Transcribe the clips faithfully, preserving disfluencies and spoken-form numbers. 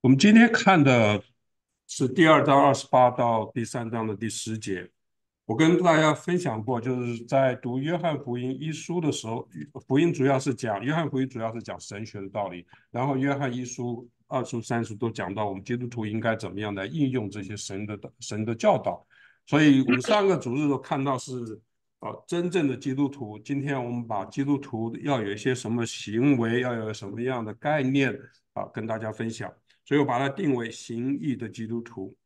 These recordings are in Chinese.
我们今天看的是第二章二十八到第三章的第十节。我跟大家分享过，就是在读约翰福音一书的时候，福音主要是讲约翰福音主要是讲神学的道理，然后约翰一书、二书、三书都讲到我们基督徒应该怎么样来应用这些神的神的教导。所以我们上个主日都看到是呃真正的基督徒。今天我们把基督徒要有一些什么行为，要有什么样的概念啊，跟大家分享。所以我把它定为行义的基督徒。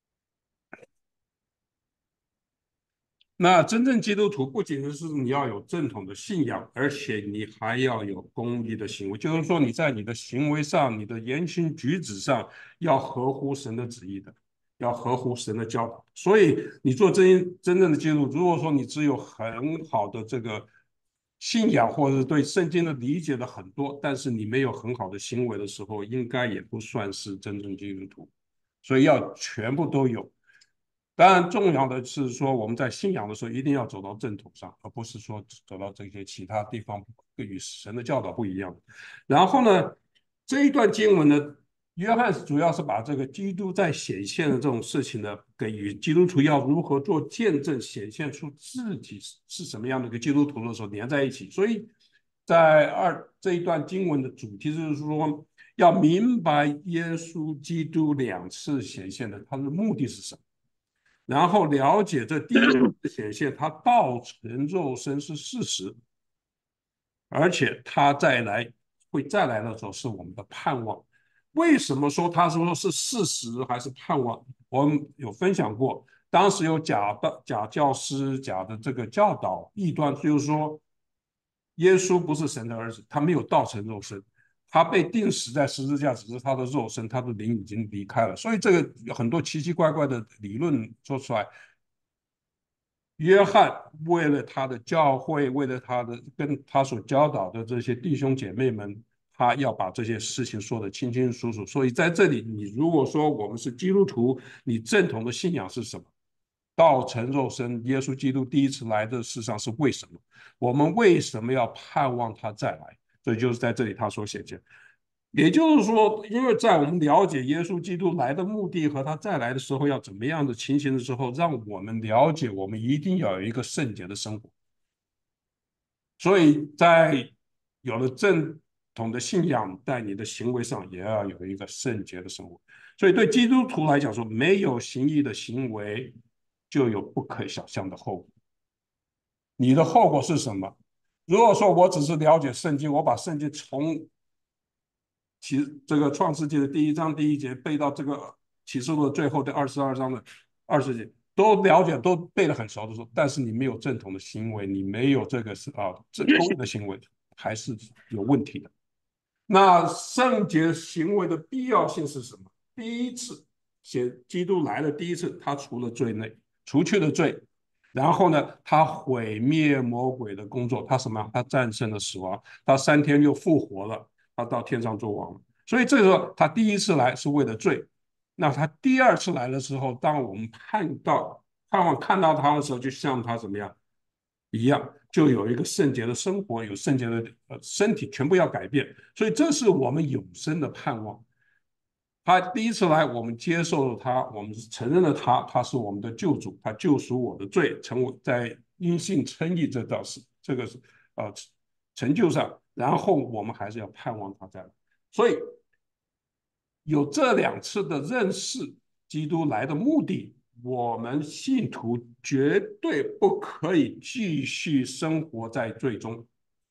那真正基督徒不仅是你要有正统的信仰，而且你还要有公义的行为，就是说你在你的行为上、你的言行举止上要合乎神的旨意的，要合乎神的教导。所以你做真真正的基督徒，如果说你只有很好的这个信仰，或者是对圣经的理解的很多，但是你没有很好的行为的时候，应该也不算是真正基督徒。所以要全部都有。当然，重要的是说我们在信仰的时候一定要走到正统上，而不是说走到这些其他地方与神的教导不一样。然后呢，这一段经文呢，约翰主要是把这个基督在显现的这种事情呢，给予基督徒要如何做见证，显现出自己是什么样的一个基督徒的时候连在一起。所以在二这一段经文的主题就是说，要明白耶稣基督两次显现的他的目的是什么。然后了解这第一次显现，他道成肉身是事实，而且他再来会再来的时候是我们的盼望。为什么说他说是事实还是盼望？我们有分享过，当时有假的假教师、假的这个教导异端，就是说耶稣不是神的儿子，他没有道成肉身，他被钉死在十字架，只是他的肉身，他的灵已经离开了。所以这个有很多奇奇怪怪的理论说出来，约翰为了他的教会，为了他的跟他所教导的这些弟兄姐妹们，他要把这些事情说得清清楚楚。所以在这里，你如果说我们是基督徒，你正统的信仰是什么？道成肉身，耶稣基督第一次来的世上是为什么？我们为什么要盼望他再来？所以就是在这里他所显现。也就是说，因为在我们了解耶稣基督来的目的和他再来的时候要怎么样的情形的时候，让我们了解我们一定要有一个圣洁的生活。所以在有了正统的信仰，在你的行为上也要有一个圣洁的生活。所以对基督徒来讲说，没有行义的行为，就有不可想象的后果。你的后果是什么？如果说我只是了解圣经，我把圣经从其这个创世纪的第一章第一节背到这个启示录的最后的二十二章的二十节，都了解都背得很熟的时候，但是你没有正统的行为，你没有这个是啊正公义的行为，还是有问题的。那圣洁行为的必要性是什么？第一次写基督来了，第一次他除了罪内，除去了罪，然后呢，他毁灭魔鬼的工作，他什么？他战胜了死亡，他三天又复活了，他到天上做王了。所以这个时候，他第一次来是为了罪，那他第二次来的时候，当我们看到盼望看到他的时候，就像他怎么样一样，就有一个圣洁的生活，有圣洁的呃身体，全部要改变。所以这是我们永生的盼望。他第一次来，我们接受了他，我们承认了他，他是我们的救主，他救赎我的罪，成为在因信称义这道是这个是呃成就上，然后我们还是要盼望他再来。所以有这两次的认识基督来的目的，我们信徒绝对不可以继续生活在罪中。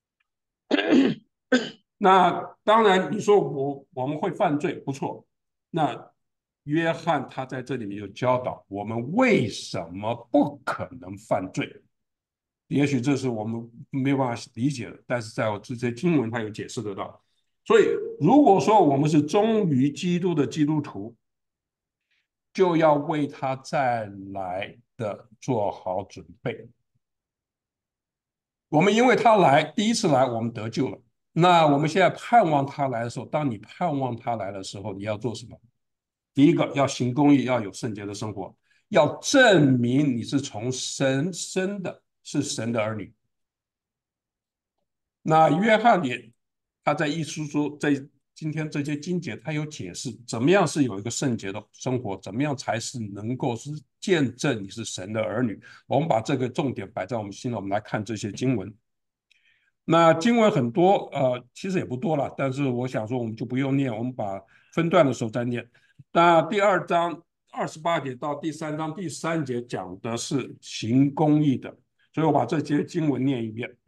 那当然，你说我我们会犯罪，不错。那约翰他在这里面有教导我们为什么不可能犯罪。也许这是我们没有办法理解的，但是在我这些经文他有解释得到。所以，如果说我们是忠于基督的基督徒，就要为他再来的做好准备。我们因为他来，第一次来，我们得救了。那我们现在盼望他来的时候，当你盼望他来的时候，你要做什么？第一个要行公义，要有圣洁的生活，要证明你是从神生的，是神的儿女。那约翰也他在一书说，在今天这些经节，它有解释怎么样是有一个圣洁的生活，怎么样才是能够是见证你是神的儿女。我们把这个重点摆在我们心里，我们来看这些经文。那经文很多，呃，其实也不多了，但是我想说，我们就不用念，我们把分段的时候再念。那第二章二十八节到第三章第三节讲的是行公义的，所以我把这节经文念一遍。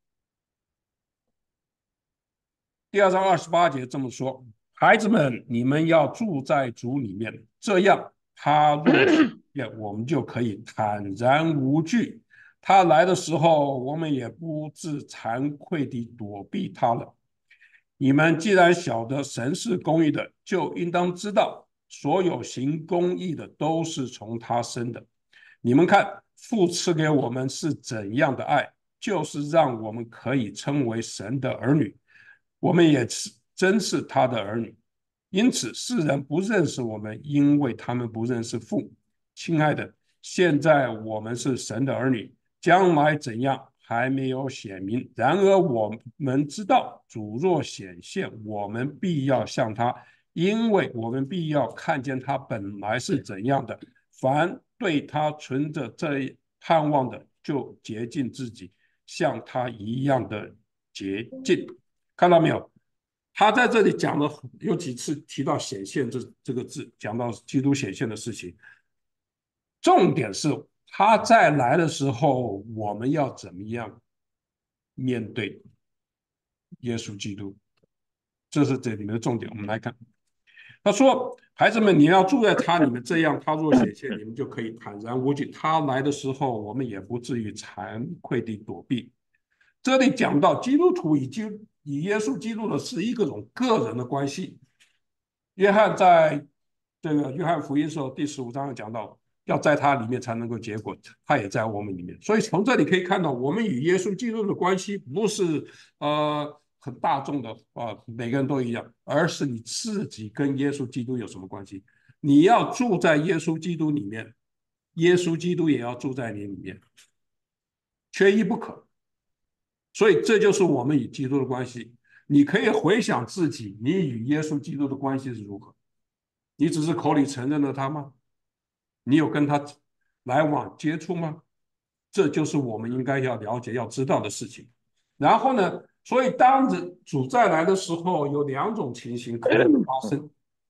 第二章二十八节这么说：孩子们，你们要住在主里面，这样他若显现，我们就可以坦然无惧。他来的时候，我们也不自惭愧地躲避他了。你们既然晓得神是公义的，就应当知道，所有行公义的都是从他生的。你们看，父赐给我们是怎样的爱，就是让我们可以称为神的儿女。我们也是真是他的儿女。因此，世人不认识我们，因为他们不认识父。亲爱的，现在我们是神的儿女，将来怎样还没有显明。然而我们知道，主若显现，我们必要向他，因为我们必要看见他本来是怎样的。凡对他存着这盼望的，就洁净自己，像他一样的洁净。看到没有？他在这里讲了有几次提到显现这这个字，讲到基督显现的事情。重点是他再来的时候，我们要怎么样面对耶稣基督？这是这里面的重点。我们来看，他说：“孩子们，你要住在他里面，这样他若显现，你们就可以坦然无惧。他来的时候，我们也不至于惭愧地躲避。”这里讲到基督徒以基以耶稣基督的是一个种个人的关系。约翰在这个约翰福音时候第十五章讲到，要在他里面才能够结果，他也在我们里面。所以从这里可以看到，我们与耶稣基督的关系不是呃很大众的啊、呃，每个人都一样，而是你自己跟耶稣基督有什么关系。你要住在耶稣基督里面，耶稣基督也要住在你里面，缺一不可。所以这就是我们与基督的关系。你可以回想自己，你与耶稣基督的关系是如何？你只是口里承认了他吗？你有跟他来往接触吗？这就是我们应该要了解、要知道的事情。然后呢，所以当主再来的时候，有两种情形可能发生。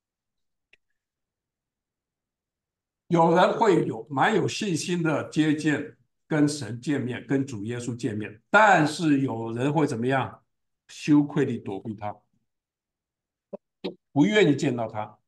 有人会有蛮有信心的接见，跟神见面，跟主耶稣见面，但是有人会怎么样？羞愧地躲避他，不愿意见到他。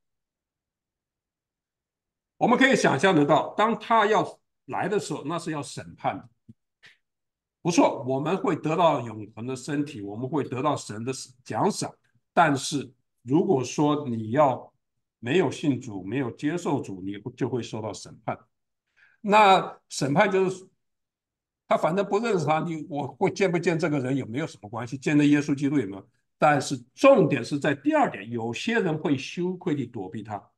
我们可以想象得到，当他要来的时候，那是要审判的。不错，我们会得到永恒的身体，我们会得到神的奖赏。但是如果说你要没有信主，没有接受主，你就会受到审判。那审判就是他反正不认识他，你我会见不见这个人有没有什么关系？见了耶稣基督有没有？但是重点是在第二点，有些人会羞愧地躲避他。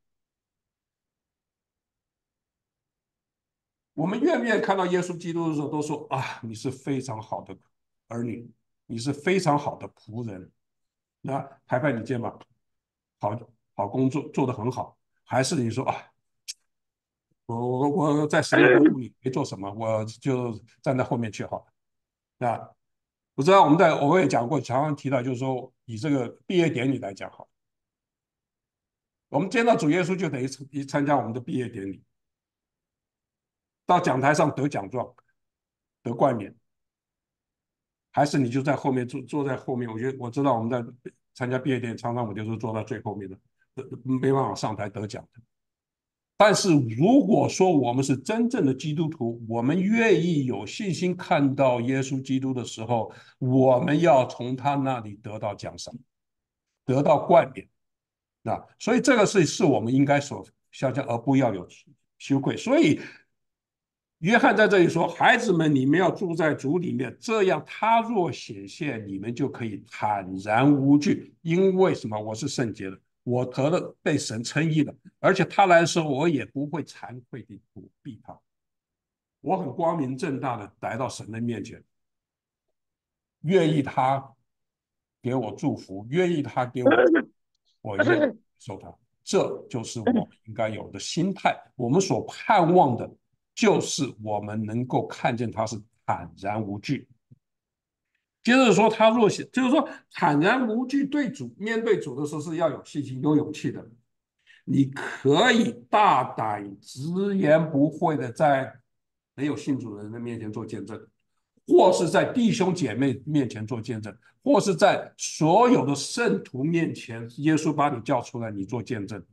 我们愿不愿意看到耶稣基督的时候，都说啊，你是非常好的儿女，你是非常好的仆人，那拍拍你肩膀，好好工作做得很好，还是你说啊，我我我在神的国度里没做什么，我就站在后面去好了啊？我知道我们在我也讲过，常常提到就是说，以这个毕业典礼来讲好，我们见到主耶稣就等于参加我们的毕业典礼，到讲台上得奖状、得冠冕。还是你就在后面坐坐在后面？我觉得我知道我们在参加毕业典礼，常常我就是坐在最后面的，没办法上台得奖的。但是如果说我们是真正的基督徒，我们愿意有信心看到耶稣基督的时候，我们要从他那里得到奖赏，得到冠冕。啊，所以这个是是我们应该所想象，而不要有羞愧。所以约翰在这里说：“孩子们，你们要住在主里面，这样他若显现，你们就可以坦然无惧。因为什么？我是圣洁的，我得了被神称义了，而且他来的时候，我也不会惭愧地躲避他。我很光明正大的来到神的面前，愿意他给我祝福，愿意他给我我愿意接受它。这就是我们应该有的心态。我们所盼望的，就是我们能够看见他是坦然无惧。接着说，他若是就是说坦然无惧对主面对主的时候是要有信心、有勇气的。你可以大胆直言不讳的在没有信主的人的面前做见证，或是在弟兄姐妹面前做见证，或是在所有的圣徒面前，耶稣把你叫出来，你做见证，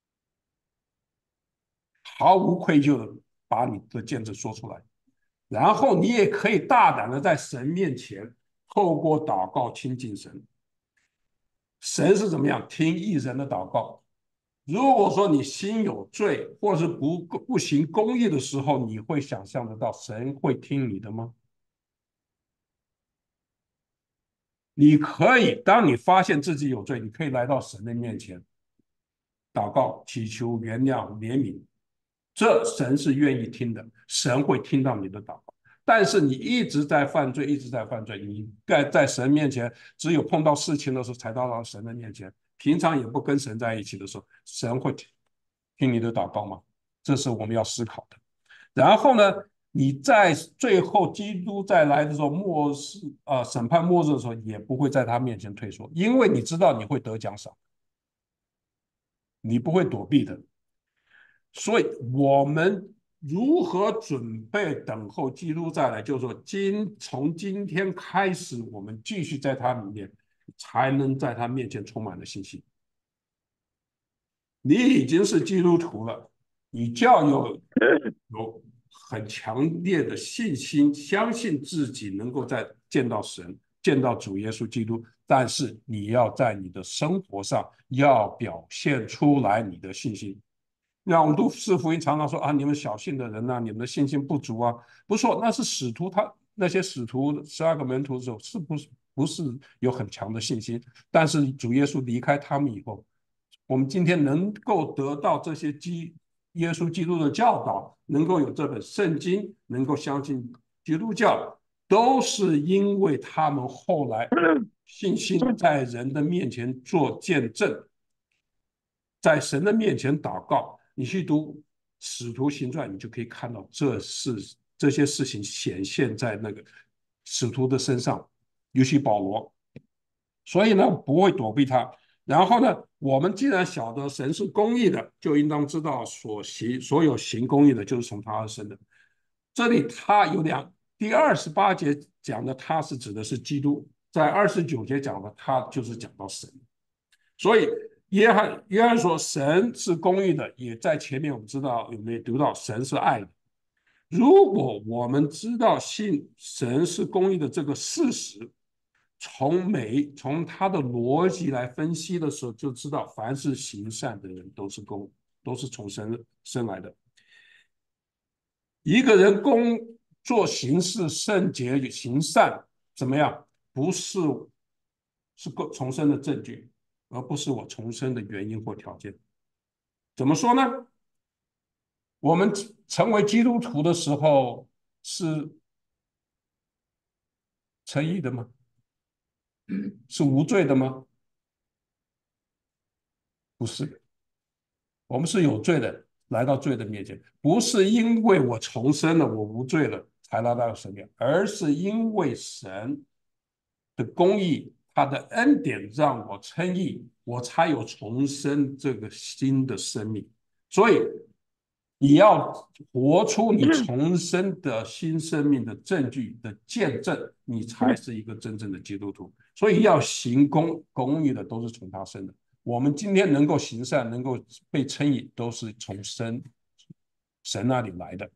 毫无愧疚的把你的见证说出来。然后你也可以大胆的在神面前透过祷告亲近神。神是怎么样听义人的祷告？如果说你心有罪，或是不不行公义的时候，你会想象得到神会听你的吗？你可以，当你发现自己有罪，你可以来到神的面前祷告，祈求原谅、怜悯，这神是愿意听的，神会听到你的祷告。但是你一直在犯罪，一直在犯罪，你在在神面前，只有碰到事情的时候才到到神的面前，平常也不跟神在一起的时候，神会听你的祷告吗？这是我们要思考的。然后呢，你在最后基督再来的时候，末世啊、呃、审判末日的时候，也不会在他面前退缩，因为你知道你会得奖赏，你不会躲避的。所以，我们如何准备等候基督再来？就是说，今从今天开始，我们继续在他里面，才能在他面前充满了信心。你已经是基督徒了，你就要有有很强烈的信心，相信自己能够在见到神、见到主耶稣基督。但是你要在你的生活上要表现出来你的信心。让我们读四福音常常说啊，你们小信的人呐、啊，你们的信心不足啊。不错，那是使徒他那些使徒十二个门徒的时候，是不是不是有很强的信心？但是主耶稣离开他们以后，我们今天能够得到这些基耶稣基督的教导，能够有这本圣经，能够相信基督教，都是因为他们后来信心在人的面前做见证，在神的面前祷告。你去读《使徒行传》，你就可以看到这是这些事情显现在那个使徒的身上，尤其保罗。所以呢，不会躲避他。然后呢，我们既然晓得神是公义的，就应当知道所行所有行公义的，就是从他而生的。这里他有两，第二十八节讲的他是指的是基督，在二十九节讲的他就是讲到神。所以约翰约翰说神是公义的，也在前面我们知道有没有读到神是爱的。如果我们知道信神是公义的这个事实，从每从他的逻辑来分析的时候，就知道凡是行善的人都是公，都是从神生来的。一个人工作行事圣洁行善怎么样？不是是重生的证据，而不是我重生的原因或条件。怎么说呢？我们成为基督徒的时候是诚意的吗？是无罪的吗？不是，我们是有罪的，来到罪的面前，不是因为我重生了，我无罪了才来到神面，而是因为神的公义，他的恩典让我称义，我才有重生这个新的生命。所以你要活出你重生的新生命的证据的见证，你才是一个真正的基督徒。所以要行公公义的，都是从他生的。我们今天能够行善，能够被称义，都是从神神那里来的。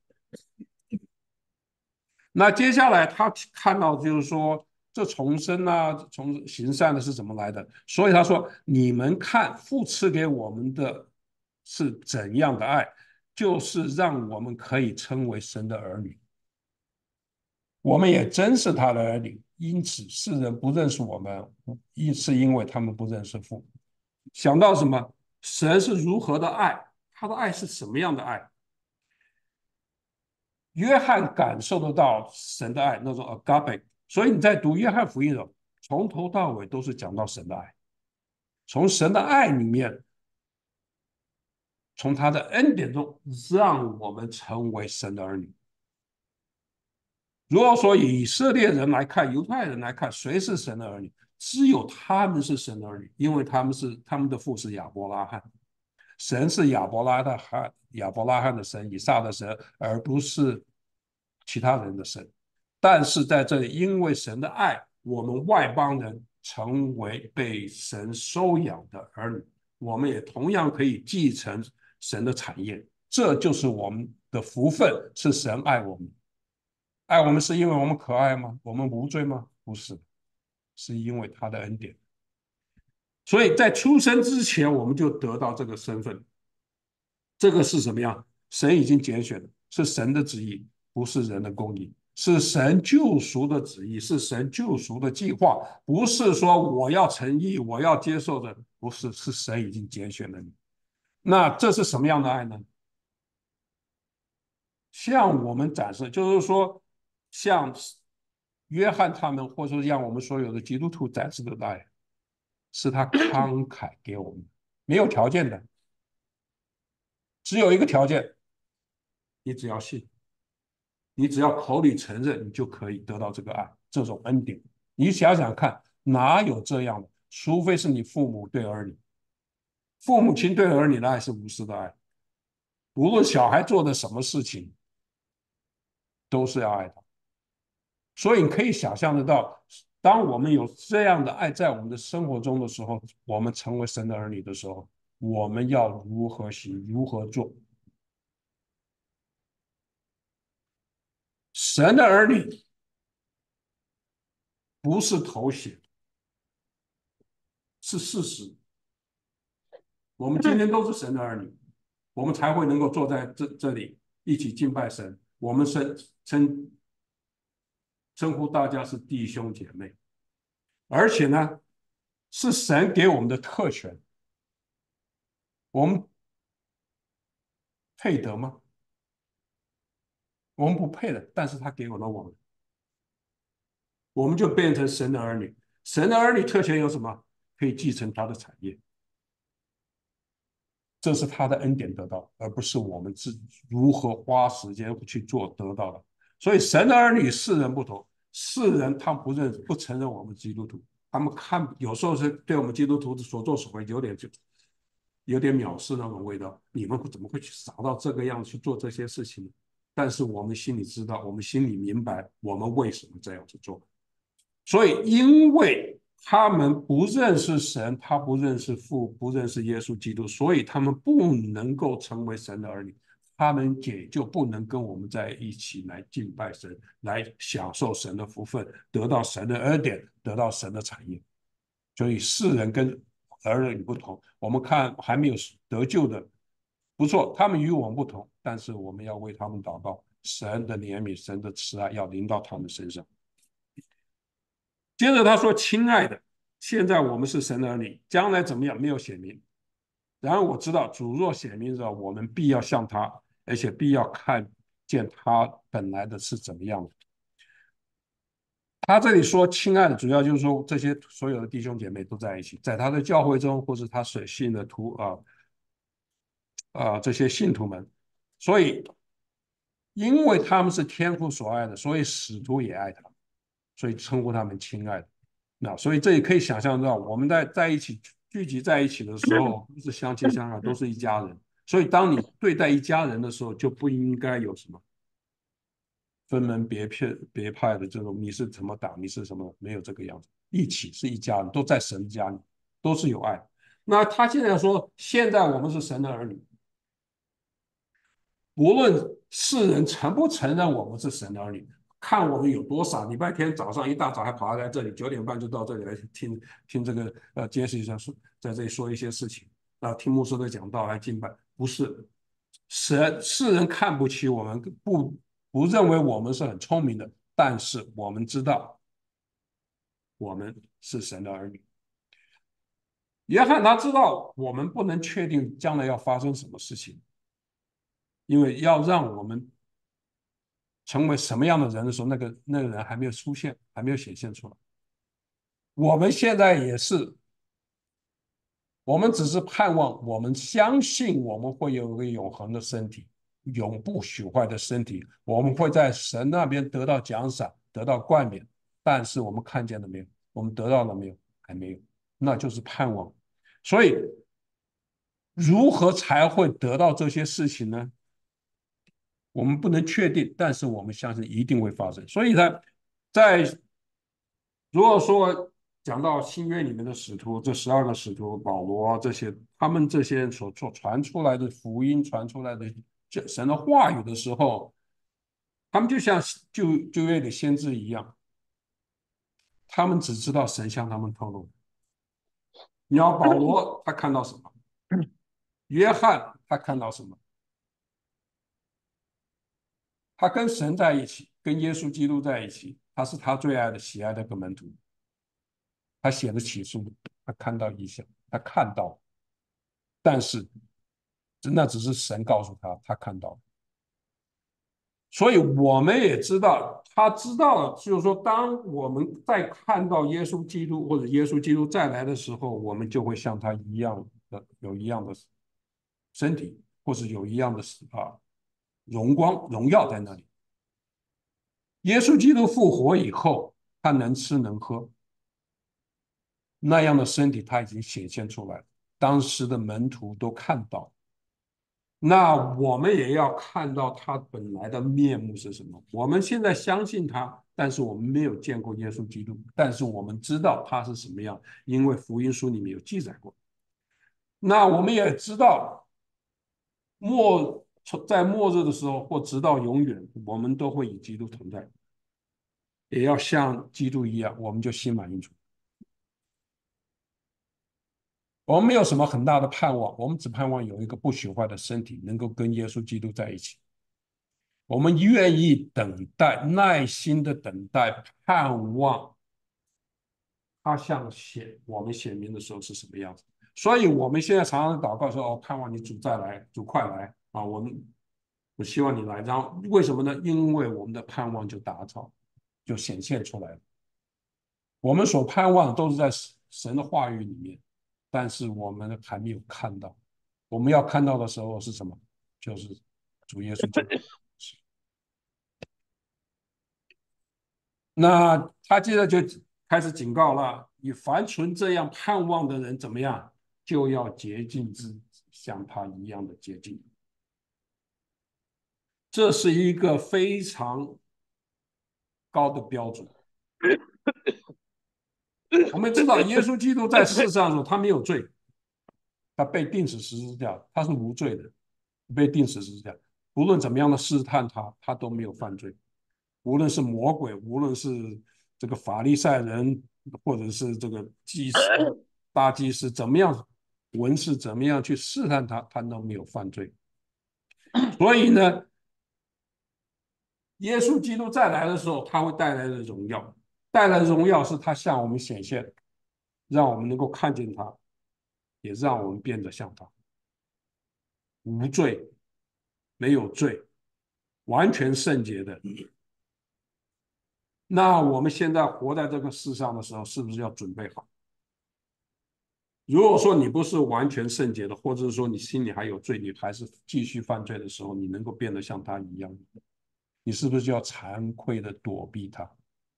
那接下来他看到就是说，这重生啊，从行善的是怎么来的？所以他说：你们看，父赐给我们的是怎样的爱，就是让我们可以称为神的儿女。我们也真是他的儿女，因此世人不认识我们，亦是因为他们不认识父。想到什么？神是如何的爱？他的爱是什么样的爱？约翰感受得到神的爱，那种 agape。所以你在读约翰福音的，从头到尾都是讲到神的爱。 从神的爱里面，从他的恩典中，让我们成为神的儿女。如果说以色列人来看，犹太人来看，谁是神的儿女？只有他们是神的儿女，因为他们是他们的父是亚伯拉罕，神是亚伯拉罕亚伯拉罕的神，以撒的神，而不是其他人的神。但是在这里，因为神的爱，我们外邦人成为被神收养的儿女，我们也同样可以继承神的产业。这就是我们的福分，是神爱我们。爱我们是因为我们可爱吗？我们无罪吗？不是，是因为他的恩典。所以在出生之前，我们就得到这个身份。这个是什么样？神已经拣选的，是神的旨意，不是人的公义，是神救赎的旨意，是神救赎的计划，不是说我要诚意，我要接受的，不是，是神已经拣选了你。那这是什么样的爱呢？向我们展示，就是说，像约翰他们，或者说让我们所有的基督徒展示的爱，是他慷慨给我们，没有条件的，只有一个条件，你只要信，你只要口里承认，你就可以得到这个爱，这种恩典。你想想看，哪有这样的？除非是你父母对儿女，父母亲对儿女的爱是无私的爱，无论小孩做的什么事情，都是要爱他。所以你可以想象得到，当我们有这样的爱在我们的生活中的时候，我们成为神的儿女的时候，我们要如何行，如何做？神的儿女不是头衔，是事实。我们今天都是神的儿女，我们才会能够坐在这这里一起敬拜神。我们称称称呼大家是弟兄姐妹，而且呢，是神给我们的特权。我们配得吗？我们不配的，但是他给我了我们，我们就变成神的儿女。神的儿女特权有什么？可以继承他的产业，这是他的恩典得到，而不是我们自己如何花时间去做得到的。所以神的儿女世人不同，世人他不认不承认我们基督徒，他们看有时候是对我们基督徒所作所为有点就有点藐视那种味道。你们怎么会去傻到这个样子去做这些事情呢？但是我们心里知道，我们心里明白，我们为什么这样去做。所以，因为他们不认识神，他不认识父，不认识耶稣基督，所以他们不能够成为神的儿女，他们也就不能跟我们在一起来敬拜神，来享受神的福分，得到神的恩典，得到神的产业。所以，世人跟儿女不同，我们看还没有得救的，不错，他们与我们不同，但是我们要为他们祷告，神的怜悯、神的慈爱要临到他们身上。接着他说：“亲爱的，现在我们是神的儿女，将来怎么样没有显明。然而我知道，主若显明了，我们必要向他，而且必要看见他本来的是怎么样的。”他这里说“亲爱的”，主要就是说这些所有的弟兄姐妹都在一起，在他的教会中，或是他所信的徒啊啊、呃、这些信徒们。所以，因为他们是天父所爱的，所以使徒也爱他，所以称呼他们亲爱的。那所以这也可以想象到，我们在在一起聚集在一起的时候，都是相亲相爱，都是一家人。所以当你对待一家人的时候，就不应该有什么分门别片别派的这种你是什么党，你是什么，没有这个样子。一起是一家人，都在神家里，都是有爱。那他现在说，现在我们是神的儿女，无论世人承不承认我们是神的儿女，看我们有多傻。礼拜天早上一大早还跑来这里，九点半就到这里来听听这个呃杰西生说，在这里说一些事情啊、呃，听牧师的讲道来敬拜，不是神世人看不起我们，不不认为我们是很聪明的，但是我们知道我们是神的儿女。约翰他知道我们不能确定将来要发生什么事情，因为要让我们成为什么样的人的时候，那个那个人还没有出现，还没有显现出来。我们现在也是我们只是盼望，我们相信我们会有一个永恒的身体，永不朽坏的身体，我们会在神那边得到奖赏，得到冠冕。但是我们看见了没有？我们得到了没有？还没有，那就是盼望。所以，如何才会得到这些事情呢？我们不能确定，但是我们相信一定会发生。所以呢，在如果说讲到新约里面的使徒，这十二个使徒，保罗这些，他们这些所所传出来的福音，传出来的这神的话语的时候，他们就像旧旧约的先知一样，他们只知道神向他们透露。你要保罗，他看到什么？约翰他看到什么？他跟神在一起，跟耶稣基督在一起，他是他最爱的、喜爱的一个门徒。他写的起诉，他看到异象，他看到，但是那只是神告诉他，他看到。所以我们也知道，他知道了，就是说，当我们在看到耶稣基督或者耶稣基督再来的时候，我们就会像他一样的有一样的身体，或是有一样的啊荣光荣耀在那里。耶稣基督复活以后，他能吃能喝，那样的身体他已经显现出来了，当时的门徒都看到。那我们也要看到他本来的面目是什么。我们现在相信他，但是我们没有见过耶稣基督，但是我们知道他是什么样，因为福音书里面有记载过。那我们也知道末在末日的时候，或直到永远，我们都会与基督同在，也要像基督一样，我们就心满意足。我们没有什么很大的盼望，我们只盼望有一个不朽坏的身体，能够跟耶稣基督在一起。我们愿意等待，耐心的等待，盼望他向显我们显明的时候是什么样子。所以，我们现在常常祷告说：“哦，盼望你主再来，主快来啊！我们我希望你来。”然后为什么呢？因为我们的盼望就达到，就显现出来了。我们所盼望的都是在神的话语里面，但是我们还没有看到。我们要看到的时候是什么？就是主耶稣基督。那他接着就开始警告了：你凡存这样盼望的人，怎么样，就要洁净自己，像他一样的洁净。这是一个非常高的标准。我们知道，耶稣基督在世上的时候，他没有罪，他被钉死十字架，他是无罪的，被钉死十字架。无论怎么样的试探他，他都没有犯罪。无论是魔鬼，无论是这个法利赛人，或者是这个祭司、大祭司，怎么样，文士怎么样去试探他，他都没有犯罪。所以呢，耶稣基督再来的时候，他会带来的荣耀，带来的荣耀是他向我们显现，让我们能够看见他，也让我们变得像他，无罪，没有罪，完全圣洁的。那我们现在活在这个世上的时候，是不是要准备好？如果说你不是完全圣洁的，或者是说你心里还有罪，你还是继续犯罪的时候，你能够变得像他一样，你是不是就要惭愧的躲避他？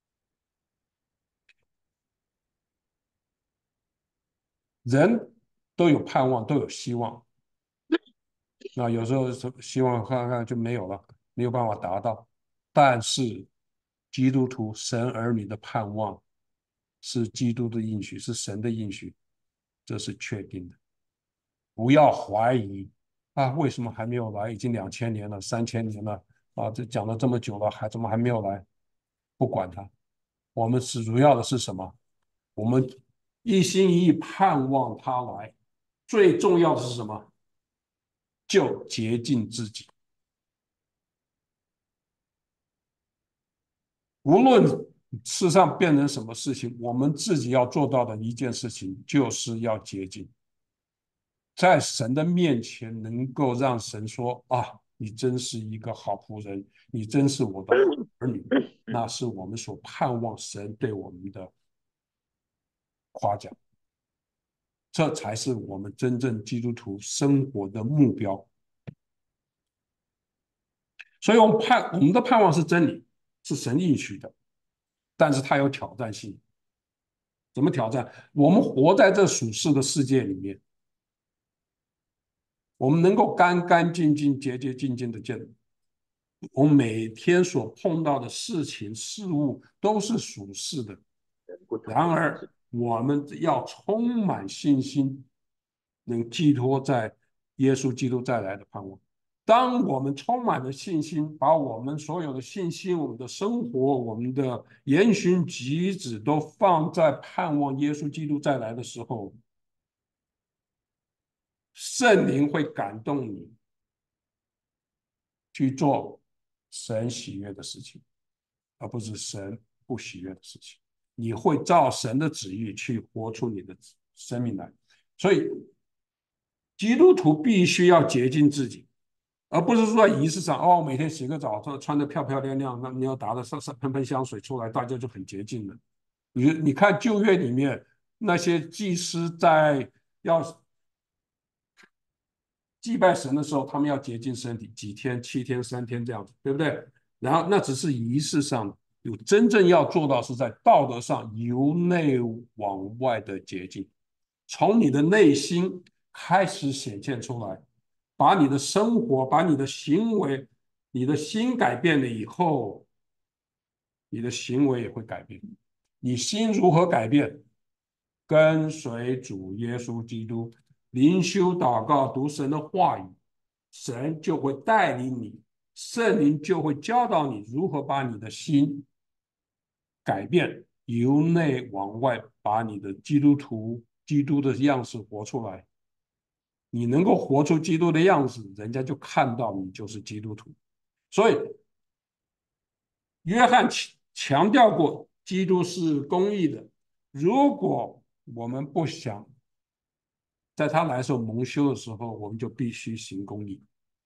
人都有盼望，都有希望，那有时候希望看看就没有了，没有办法达到。但是基督徒神儿女的盼望是基督的应许，是神的应许，这是确定的。不要怀疑啊，为什么还没有来？已经两千年了，三千年了啊，这讲了这么久了，还怎么还没有来？不管他，我们是主要的是什么？我们一心一意盼望他来，最重要的是什么？就洁净自己。无论世上变成什么事情，我们自己要做到的一件事情，就是要洁净。在神的面前，能够让神说啊，你真是一个好仆人，你真是我的儿女，那是我们所盼望神对我们的夸奖。 这才是我们真正基督徒生活的目标。所以我们盼我们的盼望是真理，是神应许的，但是它有挑战性。怎么挑战？我们活在这属世的世界里面，我们能够干干净净、洁洁净净的见，我们每天所碰到的事情事物都是属世的。然而，我们要充满信心，能寄托在耶稣基督再来的盼望。当我们充满了信心，把我们所有的信心、我们的生活、我们的言行举止都放在盼望耶稣基督再来的时候，圣灵会感动你去做神喜悦的事情，而不是神不喜悦的事情。你会照神的旨意去活出你的生命来。所以，基督徒必须要洁净自己，而不是说在仪式上哦，每天洗个澡，穿得漂漂亮亮，那你要打的上上喷喷香水出来，大家就很洁净了。你你看旧约里面那些祭司在要祭拜神的时候，他们要洁净身体，几天、七天、三天这样子，对不对？然后那只是仪式上，有真正要做到是在道德上由内往外的洁净，从你的内心开始显现出来，把你的生活、把你的行为、你的心改变了以后，你的行为也会改变。你心如何改变？跟随主耶稣基督，灵修祷告，读神的话语，神就会带领你，圣灵就会教导你如何把你的心改变，由内往外，把你的基督徒、基督的样式活出来。你能够活出基督的样子，人家就看到你就是基督徒。所以，约翰强调过，基督是公义的。如果我们不想在他来时候蒙羞的时候，我们就必须行公义。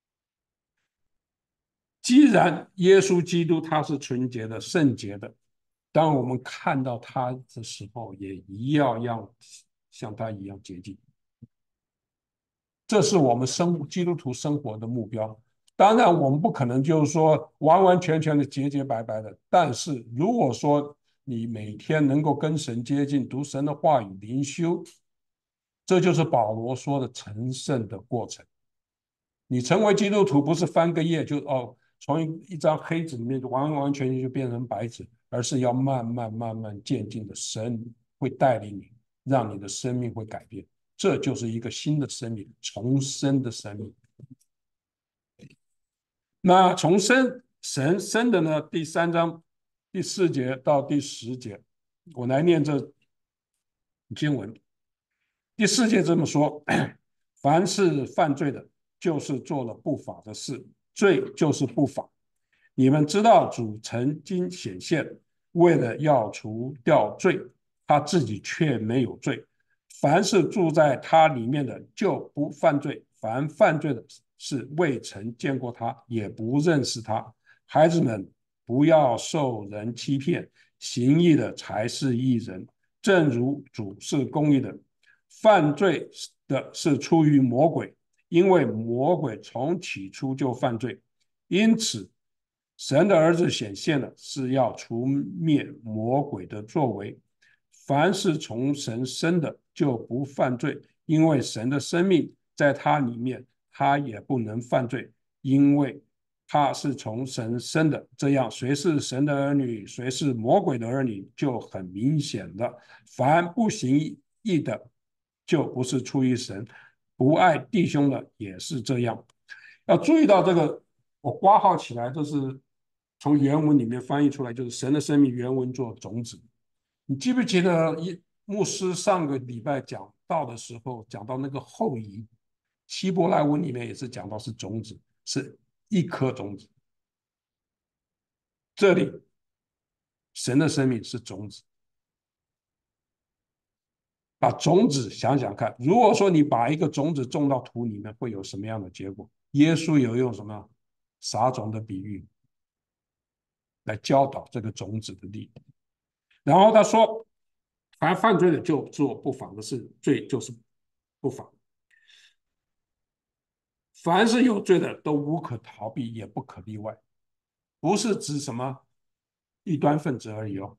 既然耶稣基督他是纯洁的、圣洁的，当我们看到他的时候，也一样要像他一样洁净。这是我们生基督徒生活的目标。当然，我们不可能就是说完完全全的洁洁白白的。但是，如果说你每天能够跟神接近，读神的话语、灵修，这就是保罗说的成圣的过程。你成为基督徒，不是翻个页就哦，从一张黑纸里面完完全全就变成白纸，而是要慢慢慢慢渐进的，神会带领你，让你的生命会改变。这就是一个新的生命，重生的生命。那重生神生的呢？第三章第四节到第十节，我来念这经文。第四节这么说：凡是犯罪的，就是做了不法的事，罪就是不法。你们知道主曾经显现，为了要除掉罪，他自己却没有罪。凡是住在他里面的，就不犯罪；凡犯罪的，是未曾见过他，也不认识他。孩子们，不要受人欺骗，行义的才是义人，正如主是公义的。犯罪的是出于魔鬼，因为魔鬼从起初就犯罪。因此，神的儿子显现了，是要除灭魔鬼的作为。凡是从神生的，就不犯罪，因为神的生命在他里面，他也不能犯罪，因为他是从神生的。这样，谁是神的儿女，谁是魔鬼的儿女，就很明显了。凡不行义的，就不是出于神；不爱弟兄的也是这样。要注意到这个，我挂号起来，这是从原文里面翻译出来，就是神的生命原文做种子。你记不记得一牧师上个礼拜讲到的时候，讲到那个后裔，希伯来文里面也是讲到是种子，是一颗种子。这里神的生命是种子，把种子想想看，如果说你把一个种子种到土里面，会有什么样的结果？耶稣有用什么撒种的比喻来教导这个种子的力。然后他说，凡犯罪的就做不法的事，罪就是不法。凡是有罪的，都无可逃避，也不可例外。不是指什么异端分子而已哦，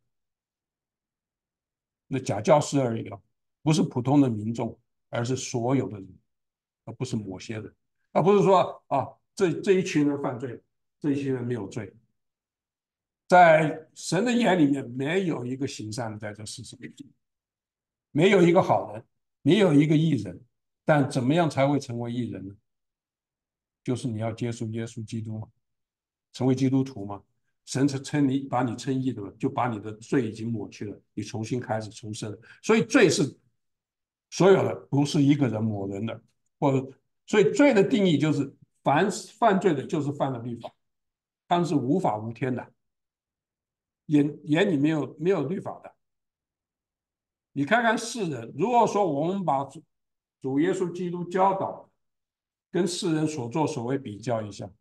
那假教师而已哦，不是普通的民众，而是所有的人，而不是某些人，而不是说啊，这这一群人犯罪，这一群人没有罪。在神的眼里面，没有一个行善的在这世上，没有一个好人，没有一个义人。但怎么样才会成为义人呢？就是你要接受耶稣基督嘛，成为基督徒嘛。神称称你把你称义的了，就把你的罪已经抹去了，你重新开始重生了。所以罪是所有的，不是一个人抹人的，或者所以罪的定义就是凡犯罪的，就是犯了律法，他们是无法无天的，眼眼里没有没有律法的。你看看世人，如果说我们把主主耶稣基督教导跟世人所作所为比较一下，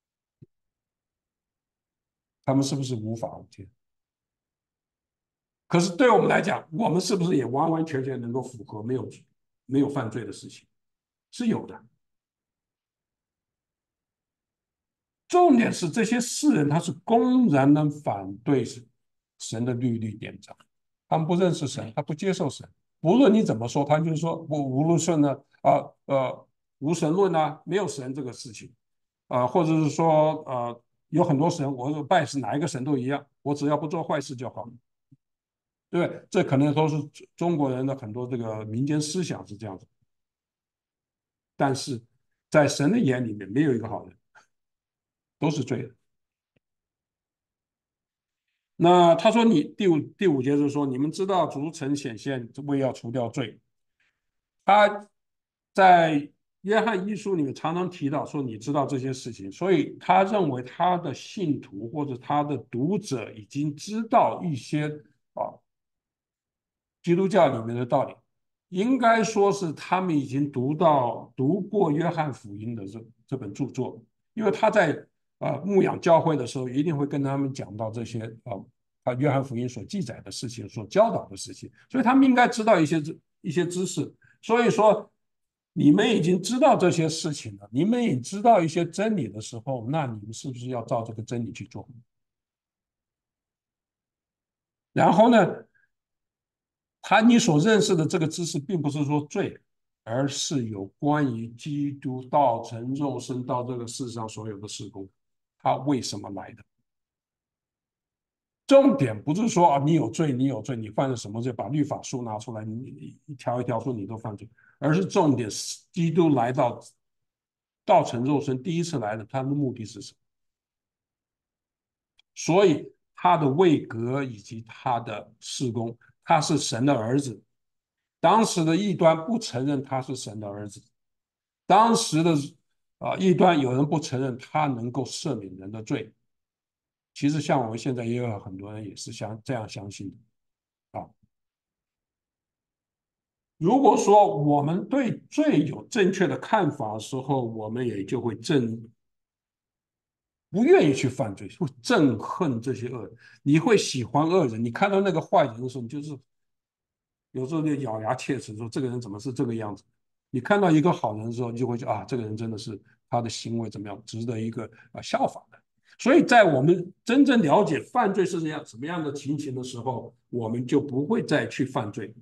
他们是不是无法无天？可是对我们来讲，我们是不是也完完全全能够符合没有没有犯罪的事情？是有的。重点是这些世人他是公然的反对神的律例典章，他们不认识神，他不接受神。无论你怎么说，他就是说我无论是呢啊呃无神论啊，没有神这个事情啊、呃，或者是说呃有很多神，我拜是哪一个神都一样，我只要不做坏事就好。对，这可能都是中国人的很多这个民间思想是这样子，但是在神的眼里面没有一个好人，都是罪人。那他说你第五第五节就是说，你们知道主曾显现为要除掉罪。他在约翰一书里面常常提到说，你知道这些事情，所以他认为他的信徒或者他的读者已经知道一些啊基督教里面的道理，应该说是他们已经读到读过约翰福音的这这本著作，因为他在呃牧养教会的时候，一定会跟他们讲到这些啊啊约翰福音所记载的事情，所教导的事情，所以他们应该知道一些一些知识。所以说，你们已经知道这些事情了，你们也知道一些真理的时候，那你们是不是要照这个真理去做？然后呢，他你所认识的这个知识，并不是说罪，而是有关于基督道成肉身到这个世上所有的事工，他为什么来的？重点不是说啊，你有罪，你有罪，你犯了什么罪，把律法书拿出来，你一条一条说你都犯罪，而是重点是基督来到道成肉身，第一次来的，他的目的是什么？所以他的位格以及他的事工，他是神的儿子。当时的异端不承认他是神的儿子，当时的啊、呃异端有人不承认他能够赦免人的罪。其实像我们现在也有很多人也是相这样相信的啊。如果说我们对罪有正确的看法的时候，我们也就会正不愿意去犯罪，会憎恨这些恶人。你会喜欢恶人，你看到那个坏人的时候，你就是有时候就咬牙切齿说这个人怎么是这个样子。你看到一个好人的时候，你就会觉得啊，这个人真的是他的行为怎么样，值得一个啊效仿的。所以在我们真正了解犯罪是这样什么样的情形的时候，我们就不会再去犯罪。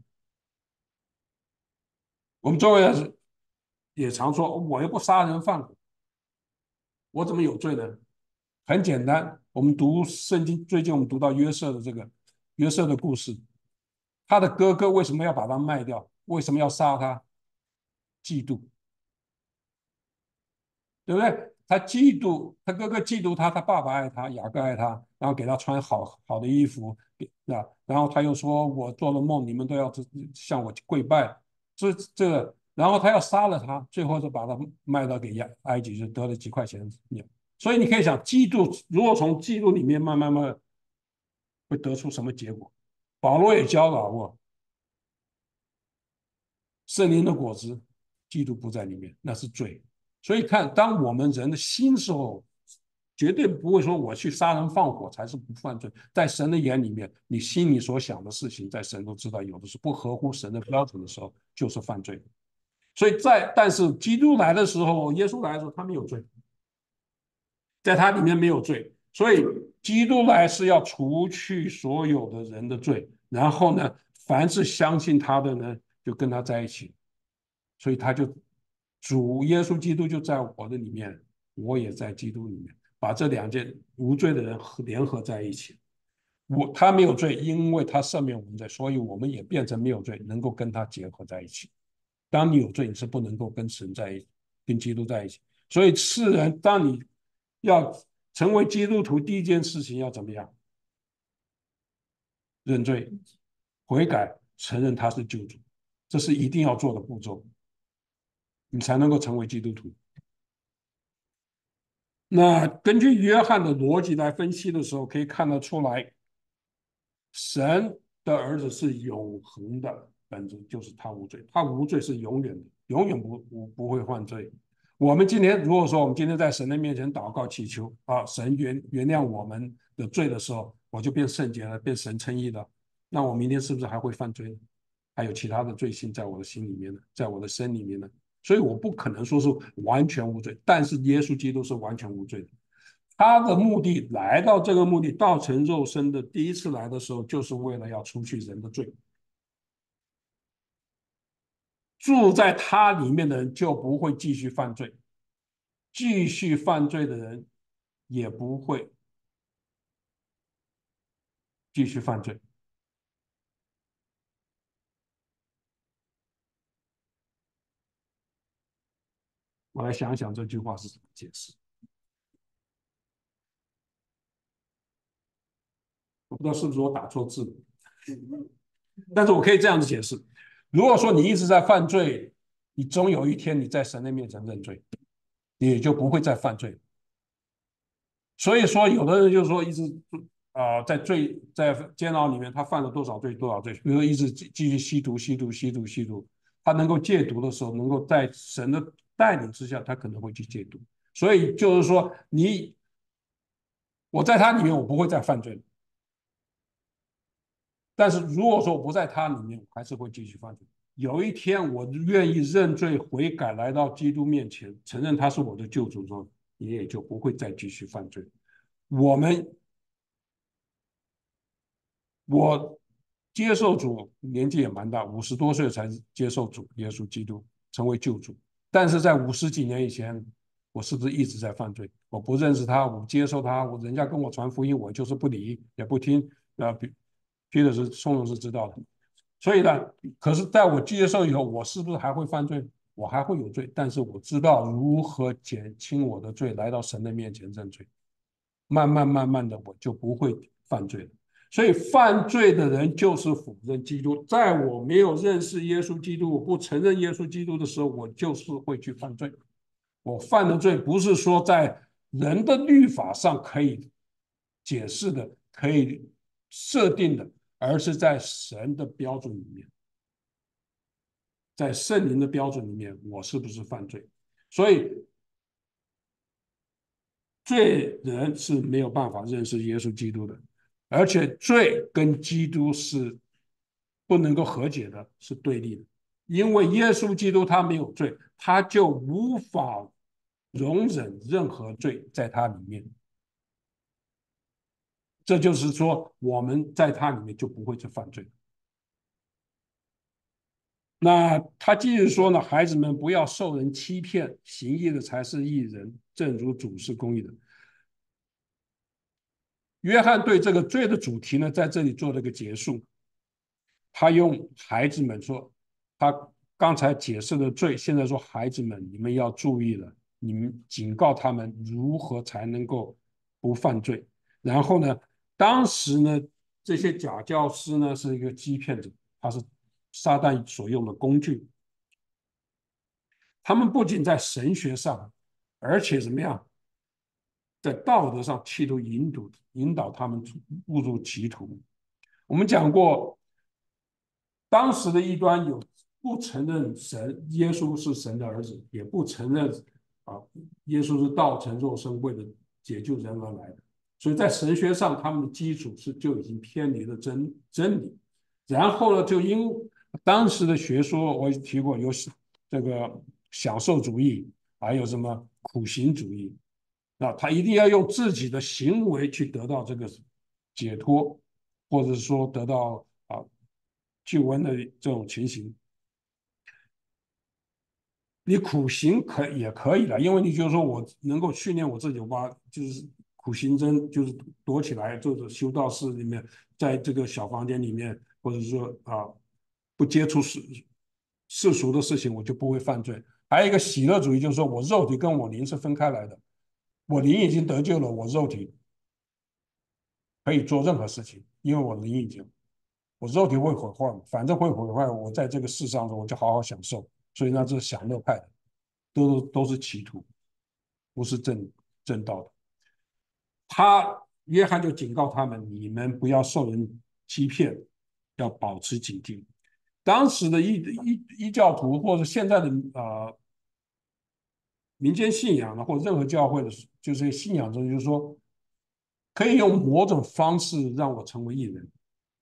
我们周围人也常说，我又不杀人放火，我怎么有罪呢？很简单，我们读圣经，最近我们读到约瑟的这个约瑟的故事，他的哥哥为什么要把他卖掉？为什么要杀他？嫉妒，对不对？他嫉妒，他哥哥嫉妒他，他爸爸爱他，雅各爱他，然后给他穿好好的衣服，啊，然后他又说：“我做了梦，你们都要向我跪拜。”这这个，然后他要杀了他，最后就把他卖到给埃及，就得了几块钱。所以你可以想，嫉妒如果从嫉妒里面慢慢慢会得出什么结果？保罗也教导过，圣灵的果子，嫉妒不在里面，那是罪。所以看，当我们人的心时候，绝对不会说我去杀人放火才是不犯罪。在神的眼里面，你心里所想的事情，在神都知道，有的是不合乎神的标准的时候，就是犯罪。 所以在但是基督来的时候，耶稣来的时候，他没有罪，在他里面没有罪，所以基督来是要除去所有的人的罪，然后呢，凡是相信他的呢，就跟他在一起，所以他就主耶稣基督就在我的里面，我也在基督里面，把这两件无罪的人联合在一起。我他没有罪，因为他赦免我们罪，所以我们也变成没有罪，能够跟他结合在一起。当你有罪，你是不能够跟神在一起，跟基督在一起。所以世人，当你要成为基督徒，第一件事情要怎么样？认罪、悔改、承认他是救主，这是一定要做的步骤，你才能够成为基督徒。那根据约翰的逻辑来分析的时候，可以看得出来，神的儿子是永恒的本质，就是他无罪，他无罪是永远的，永远不不不会犯罪。我们今天如果说我们今天在神的面前祷告祈求啊，神原原谅我们的罪的时候，我就变圣洁了，变神称义了，那我明天是不是还会犯罪？还有其他的罪性在我的心里面呢，在我的身里面呢？所以我不可能说是完全无罪，但是耶稣基督是完全无罪的。他的目的来到这个目的，道成肉身的第一次来的时候，就是为了要除去人的罪。住在他里面的人就不会继续犯罪，继续犯罪的人也不会继续犯罪。我来想想这句话是怎么解释。我不知道是不是我打错字了，但是我可以这样子解释：如果说你一直在犯罪，你终有一天你在神的面前认罪，你也就不会再犯罪。所以说，有的人就是说一直啊、呃在罪在监牢里面，他犯了多少罪多少罪，比如说一直继续吸毒吸毒吸毒吸毒，他能够戒毒的时候，能够在神的带领之下，他可能会去戒毒。所以就是说，你我在他里面，我不会再犯罪了。但是如果说我不在他里面，我还是会继续犯罪。有一天，我愿意认罪悔改，来到基督面前，承认他是我的救主之后，你也就不会再继续犯罪。我们我接受主年纪也蛮大，五十多岁才接受主耶稣基督成为救主。但是在五十几年以前，我是不是一直在犯罪？我不认识他，我不接受他，我人家跟我传福音，我就是不理也不听。啊，皮皮特是松勇是知道的。所以呢，可是在我接受以后，我是不是还会犯罪？我还会有罪，但是我知道如何减轻我的罪，来到神的面前认罪。慢慢慢慢的，我就不会犯罪了。所以犯罪的人就是否认基督。在我没有认识耶稣基督，我不承认耶稣基督的时候，我就是会去犯罪。我犯的罪不是说在人的律法上可以解释的、可以设定的，而是在神的标准里面，在圣灵的标准里面，我是不是犯罪？所以罪人是没有办法认识耶稣基督的，而且罪跟基督是不能够和解的，是对立的。因为耶稣基督他没有罪，他就无法容忍任何罪在他里面。这就是说，我们在他里面就不会去犯罪。那他继续说呢，孩子们不要受人欺骗，行义的才是义人，正如主是公义的。约翰对这个罪的主题呢，在这里做了个结束。他用孩子们说，他刚才解释的罪，现在说孩子们，你们要注意了，你们警告他们如何才能够不犯罪。然后呢，当时呢，这些假教师呢是一个欺骗者，他是撒旦所用的工具。他们不仅在神学上，而且怎么样，在道德上企图引导引导他们误入歧途。我们讲过，当时的异端有不承认神耶稣是神的儿子，也不承认啊耶稣是道成肉身为了解救人而来的。所以在神学上，他们的基础是就已经偏离了真真理。然后呢，就因当时的学说，我提过有这个享受主义，还有什么苦行主义。那他一定要用自己的行为去得到这个解脱，或者说得到啊救恩的这种情形。你苦行可也可以的，因为你就是说我能够训练我自己，我把就是苦行僧，就是躲起来，就是修道士里面，在这个小房间里面，或者说啊不接触世世俗的事情，我就不会犯罪。还有一个喜乐主义，就是说我肉体跟我灵是分开来的，我灵已经得救了，我肉体可以做任何事情，因为我灵已经，我肉体会毁坏，反正会毁坏，我在这个世上我就好好享受，所以呢，这是享乐派的，都都是歧途。不是正正道的。他约翰就警告他们：你们不要受人欺骗，要保持警惕。当时的异异异教徒或者现在的呃民间信仰呢，或者任何教会的，就是信仰中，就是说可以用某种方式让我成为艺人，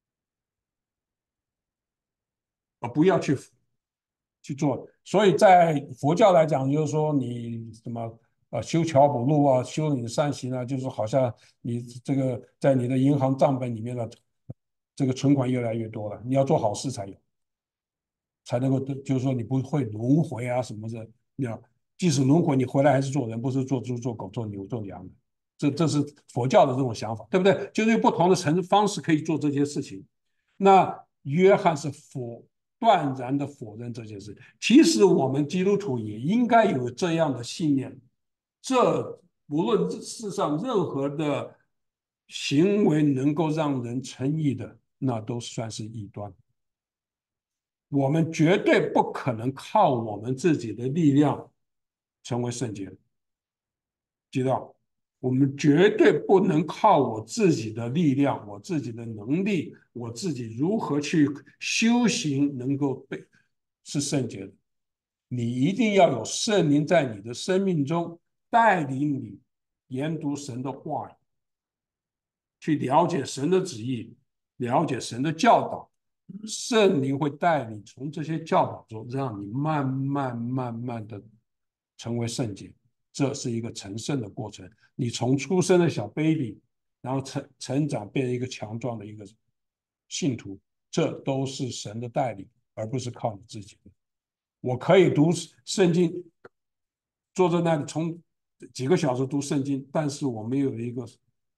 而不要去去做。所以在佛教来讲，就是说你什么呃修桥补路啊，修你的善行啊，就是好像你这个在你的银行账本里面的这个存款越来越多了，你要做好事才有，才能够就是说你不会轮回啊什么的。你要即使轮回，你回来还是做人，不是做猪做狗做牛做羊的。这这是佛教的这种想法，对不对？就是有不同的层方式可以做这些事情。那约翰是否断然的否认这件事？其实我们基督徒也应该有这样的信念。这无论世上任何的行为能够让人称义的，那都算是异端。我们绝对不可能靠我们自己的力量成为圣洁的，知道？我们绝对不能靠我自己的力量、我自己的能力、我自己如何去修行，能够被是圣洁的。你一定要有圣灵在你的生命中带领你研读神的话语，去了解神的旨意，了解神的教导。圣灵会带你从这些教导中，让你慢慢慢慢的成为圣洁。这是一个成圣的过程。你从出生的小 baby，然后成成长变成一个强壮的一个信徒，这都是神的带领，而不是靠你自己的。我可以读圣经，坐在那里从几个小时读圣经，但是我没有一个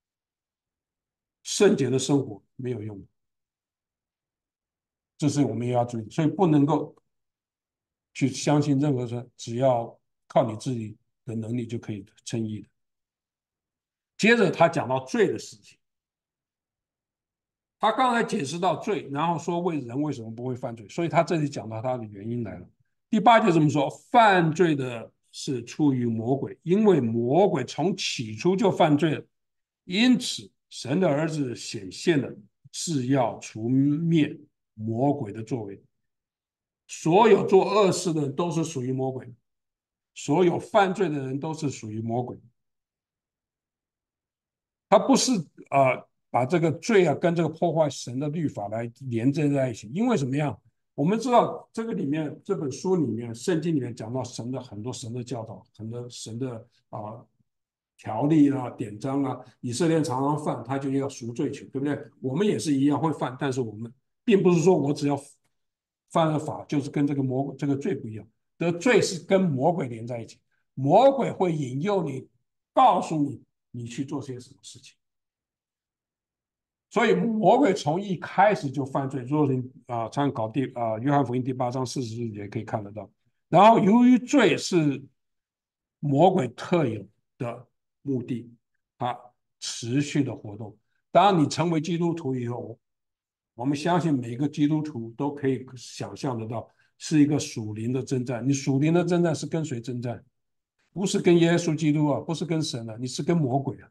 圣洁的生活，没有用的。这是我们也要注意，所以不能够去相信任何人，只要靠你自己的能力就可以称义的。接着他讲到罪的事情，他刚才解释到罪，然后说为人为什么不会犯罪，所以他这里讲到他的原因来了。第八节这么说：犯罪的是出于魔鬼，因为魔鬼从起初就犯罪了，因此神的儿子显现了，是要除灭魔鬼的作为。所有做恶事的人都是属于魔鬼，所有犯罪的人都是属于魔鬼。他不是呃把这个罪啊跟这个破坏神的律法来连接在一起，因为什么样？我们知道这个里面这本书里面圣经里面讲到神的很多神的教导，很多神的啊、呃、条例啊典章啊，以色列常常犯，他就要赎罪去，对不对？我们也是一样会犯，但是我们并不是说我只要犯了法就是跟这个魔这个罪不一样，的罪是跟魔鬼连在一起，魔鬼会引诱你，告诉你你去做些什么事情。所以魔鬼从一开始就犯罪。如果你啊参考第啊约翰福音第八章四十节可以看得到。然后由于罪是魔鬼特有的目的，它持续的活动。当你成为基督徒以后，我们相信每个基督徒都可以想象得到，是一个属灵的征战。你属灵的征战是跟谁征战？不是跟耶稣基督啊，不是跟神啊，你是跟魔鬼啊。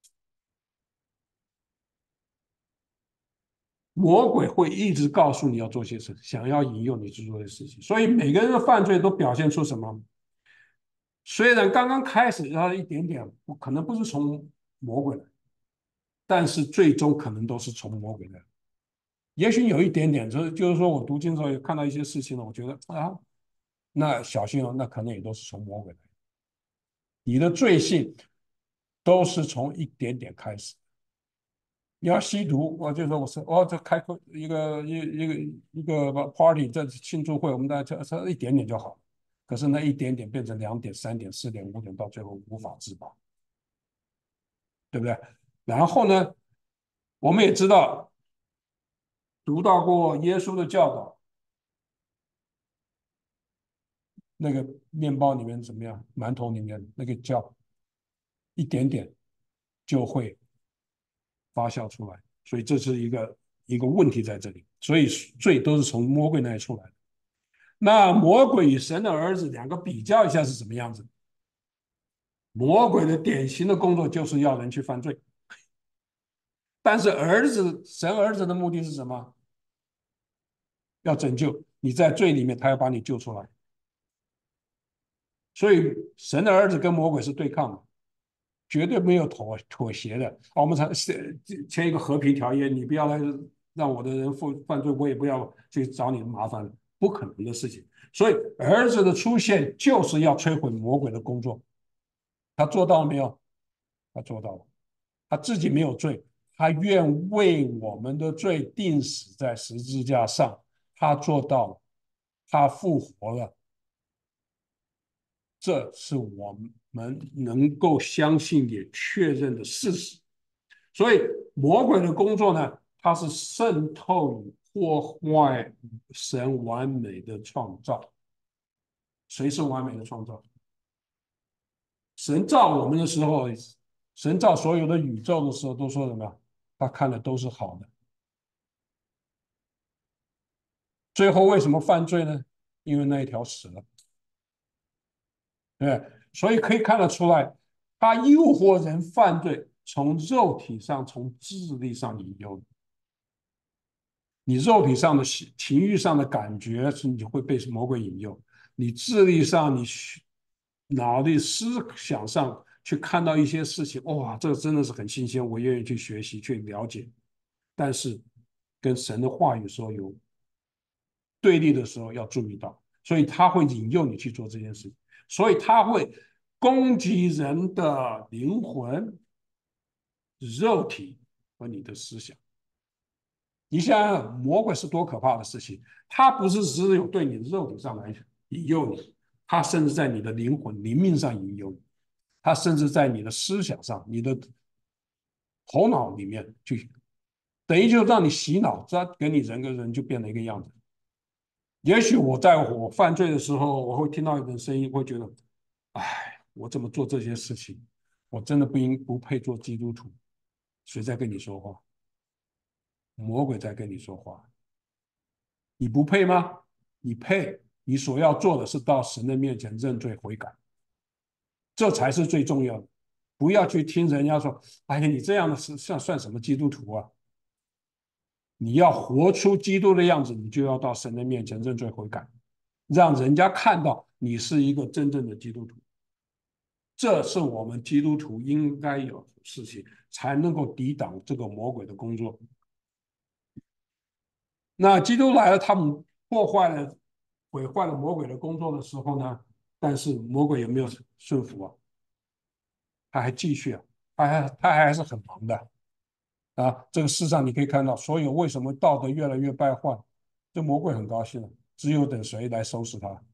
魔鬼会一直告诉你要做些事，想要引诱你去做些事情。所以每个人的犯罪都表现出什么？虽然刚刚开始他一点点，可能不是从魔鬼来，但是最终可能都是从魔鬼来。也许有一点点，就是就是说我读经的时候也看到一些事情了，我觉得啊， 那小心哦，那可能也都是从魔鬼来的。你的罪性都是从一点点开始。你要吸毒，我就说我是哦，这开个一个一一个一个 party，这庆祝会，我们大家这一点点就好。可是那一点点变成两点、三点、四点、五点，到最后无法自拔，对不对？然后呢，我们也知道，读到过耶稣的教导，那个面包里面怎么样，馒头里面那个叫一点点就会发酵出来，所以这是一个一个问题在这里。所以罪都是从魔鬼那里出来的。那魔鬼与神的儿子两个比较一下是什么样子？魔鬼的典型的工作就是要人去犯罪，但是儿子神儿子的目的是什么？要拯救你在罪里面，他要把你救出来。所以神的儿子跟魔鬼是对抗的，绝对没有妥妥协的。啊，我们才签一个和平条约，你不要来让我的人犯犯罪，我也不要去找你的麻烦，不可能的事情。所以儿子的出现就是要摧毁魔鬼的工作，他做到了没有？他做到了，他自己没有罪，他愿为我们的罪定死在十字架上，他做到了，他复活了，这是我们能够相信也确认的事实。所以魔鬼的工作呢，它是渗透与破坏神完美的创造。谁是完美的创造？神造我们的时候，神造所有的宇宙的时候，都说什么？他看的都是好的。最后为什么犯罪呢？因为那一条死了，对，所以可以看得出来，他诱惑人犯罪，从肉体上、从智力上引诱你。肉体上的情欲上的感觉是你会被魔鬼引诱，你智力上、你脑力思想上去看到一些事情，哇，这个真的是很新鲜，我愿意去学习、去了解。但是跟神的话语说有对立的时候要注意到，所以他会引诱你去做这件事情，所以他会攻击人的灵魂、肉体和你的思想。你想想，魔鬼是多可怕的事情！他不是只有对你的肉体上来引诱你，他甚至在你的灵魂、灵命上引诱你，他甚至在你的思想上、你的头脑里面去，等于就让你洗脑，这给你人跟人就变了一个样子。也许我在我犯罪的时候，我会听到一点声音，会觉得，哎，我怎么做这些事情？我真的不应不配做基督徒。谁在跟你说话？魔鬼在跟你说话。你不配吗？你配。你所要做的是到神的面前认罪悔改，这才是最重要的。不要去听人家说，哎呀，你这样的是算算什么基督徒啊？你要活出基督的样子，你就要到神的面前认罪悔改，让人家看到你是一个真正的基督徒。这是我们基督徒应该有的事情，才能够抵挡这个魔鬼的工作。那基督来了，他们破坏了、毁坏了魔鬼的工作的时候呢？但是魔鬼有没有顺服啊？他还继续啊，他还他还是很忙的啊。这个世上你可以看到，所有为什么道德越来越败坏，这魔鬼很高兴，只有等谁来收拾他？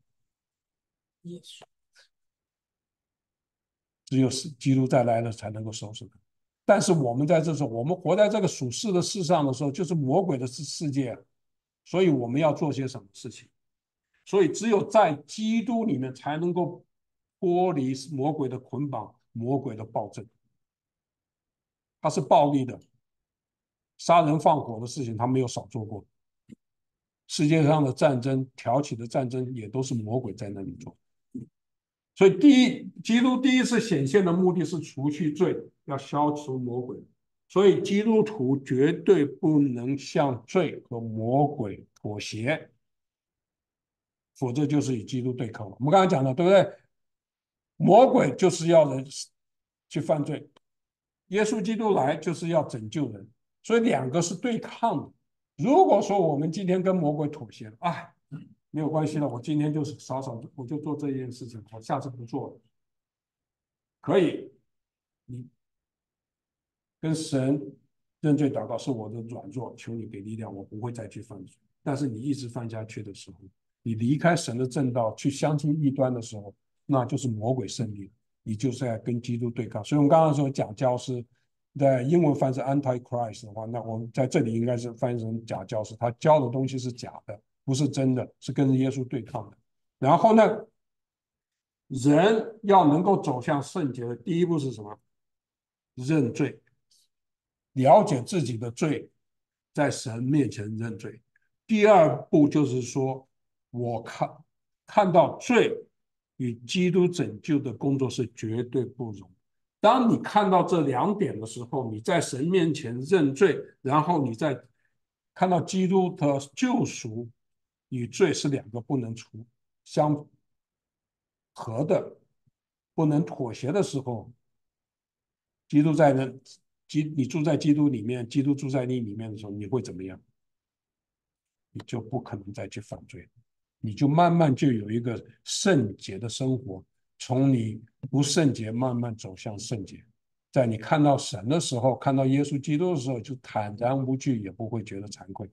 只有是基督再来了才能够收拾他。但是我们在这时候，我们活在这个属世的世上的时候，就是魔鬼的世世界，所以我们要做些什么事情？所以只有在基督里面才能够脱离魔鬼的捆绑、魔鬼的暴政。他是暴力的，杀人放火的事情他没有少做过。世界上的战争挑起的战争也都是魔鬼在那里做。所以第一，基督第一次显现的目的是除去罪，要消除魔鬼。所以基督徒绝对不能向罪和魔鬼妥协，否则就是与基督对抗了。我们刚才讲的，对不对？魔鬼就是要人去犯罪，耶稣基督来就是要拯救人，所以两个是对抗的。如果说我们今天跟魔鬼妥协了，哎， 没有关系了，我今天就是少少我就做这件事情，我下次不做了，可以。你跟神认罪祷告是我的软弱，求你给力量，我不会再去犯罪。但是你一直犯下去的时候，你离开神的正道，去相信异端的时候，那就是魔鬼胜利了，你就是在跟基督对抗。所以我们刚刚说假教师，在英文翻译是 anti-Christ 的话，那我们在这里应该是翻译成假教师，他教的东西是假的，不是真的，是跟耶稣对抗的。然后呢，人要能够走向圣洁的第一步是什么？认罪，了解自己的罪，在神面前认罪。第二步就是说，我看看到罪与基督拯救的工作是绝对不容。当你看到这两点的时候，你在神面前认罪，然后你再看到基督的救赎与罪是两个不能除相合的、不能妥协的时候，基督在那，基你住在基督里面，基督住在你里面的时候，你会怎么样？你就不可能再去犯罪，你就慢慢就有一个圣洁的生活，从你不圣洁慢慢走向圣洁。在你看到神的时候，看到耶稣基督的时候，就坦然无惧，也不会觉得惭愧。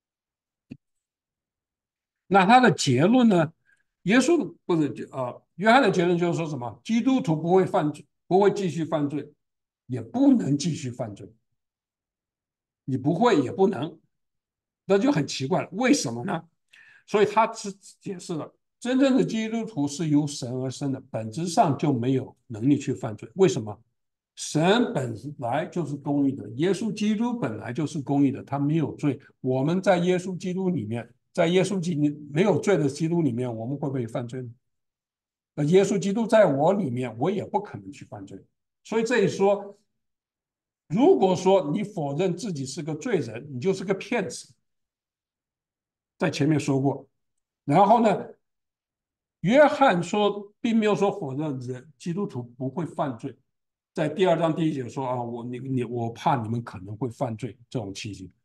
那他的结论呢？耶稣不是呃，约翰的结论就是说什么？基督徒不会犯罪，不会继续犯罪，也不能继续犯罪。你不会也不能，那就很奇怪了，为什么呢？所以他是解释了，真正的基督徒是由神而生的，本质上就没有能力去犯罪。为什么？神本来就是公义的，耶稣基督本来就是公义的，他没有罪。我们在耶稣基督里面，在耶稣基督没有罪的基督里面，我们会不会犯罪呢？那耶稣基督在我里面，我也不可能去犯罪。所以这一说，如果说你否认自己是个罪人，你就是个骗子，在前面说过。然后呢，约翰说，并没有说否认人基督徒不会犯罪，在第二章第一节说啊，我你你我怕你们可能会犯罪这种情形。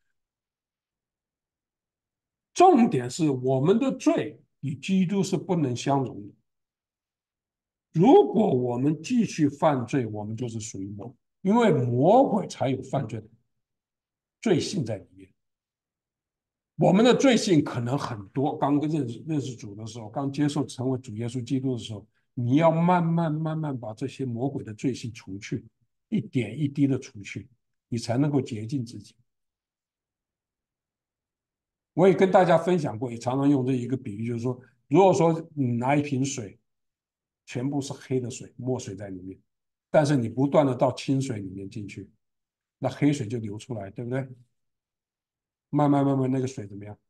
重点是我们的罪与基督是不能相容的。如果我们继续犯罪，我们就是属于魔，因为魔鬼才有犯罪的罪性在里面。我们的罪性可能很多，刚认识认识主的时候，刚接受成为主耶稣基督的时候，你要慢慢慢慢把这些魔鬼的罪性除去，一点一滴的除去，你才能够洁净自己。我也跟大家分享过，也常常用这一个比喻，就是说，如果说你拿一瓶水，全部是黑的水，墨水在里面，但是你不断的到清水里面进去，那黑水就流出来，对不对？慢慢慢慢那个水怎么样？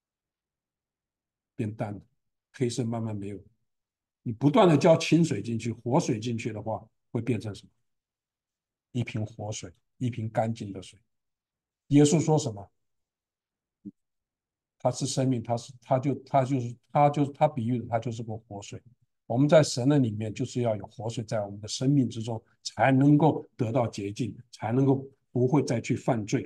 变淡了，黑色慢慢没有。你不断的浇清水进去、活水进去的话，会变成什么？一瓶活水，一瓶干净的水。耶稣说什么？他是生命，他是他就他就是他就是他比喻的，他就是个活水。我们在神的里面，就是要有活水在我们的生命之中，才能够得到洁净，才能够不会再去犯罪。